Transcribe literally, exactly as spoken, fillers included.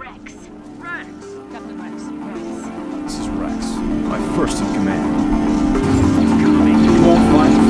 Rex. Rex! Captain Rex. Rex. This is Rex, my first in command. Copy. All flights